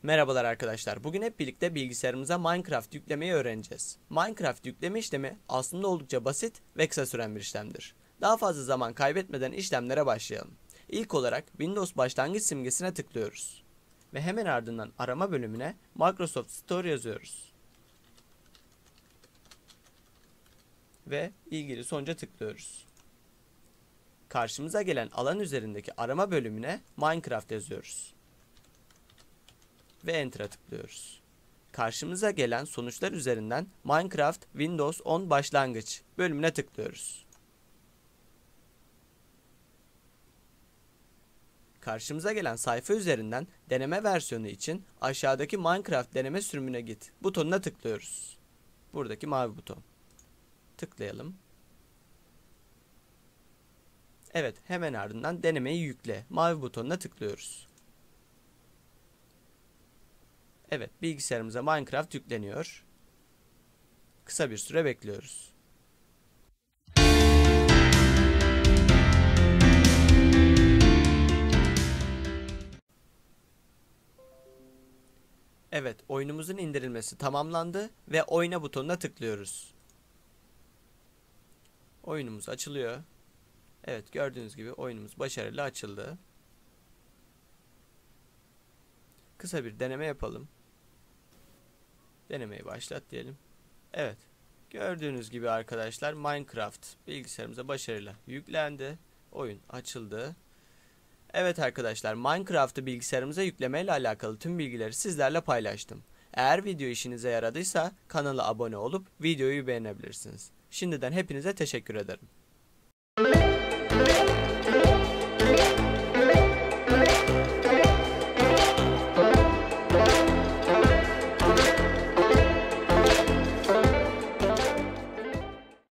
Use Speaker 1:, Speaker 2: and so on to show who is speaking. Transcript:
Speaker 1: Merhabalar arkadaşlar. Bugün hep birlikte bilgisayarımıza Minecraft yüklemeyi öğreneceğiz. Minecraft yükleme işlemi aslında oldukça basit ve kısa süren bir işlemdir. Daha fazla zaman kaybetmeden işlemlere başlayalım. İlk olarak Windows başlangıç simgesine tıklıyoruz. Ve hemen ardından arama bölümüne Microsoft Store yazıyoruz. Ve ilgili sonuca tıklıyoruz. Karşımıza gelen alan üzerindeki arama bölümüne Minecraft yazıyoruz. Ve Enter'a tıklıyoruz. Karşımıza gelen sonuçlar üzerinden Minecraft Windows 10 başlangıç bölümüne tıklıyoruz. Karşımıza gelen sayfa üzerinden deneme versiyonu için aşağıdaki Minecraft deneme sürümüne git butonuna tıklıyoruz. Buradaki mavi buton. Tıklayalım. Evet, hemen ardından denemeyi yükle mavi butonuna tıklıyoruz. Evet, bilgisayarımıza Minecraft yükleniyor. Kısa bir süre bekliyoruz. Evet, oyunumuzun indirilmesi tamamlandı ve oyna butonuna tıklıyoruz. Oyunumuz açılıyor. Evet, gördüğünüz gibi oyunumuz başarılı açıldı. Kısa bir deneme yapalım. Denemeyi başlat diyelim. Evet, gördüğünüz gibi arkadaşlar Minecraft bilgisayarımıza başarıyla yüklendi. Oyun açıldı. Evet arkadaşlar, Minecraft'ı bilgisayarımıza yüklemeyle alakalı tüm bilgileri sizlerle paylaştım. Eğer video işinize yaradıysa kanala abone olup videoyu beğenebilirsiniz. Şimdiden hepinize teşekkür ederim.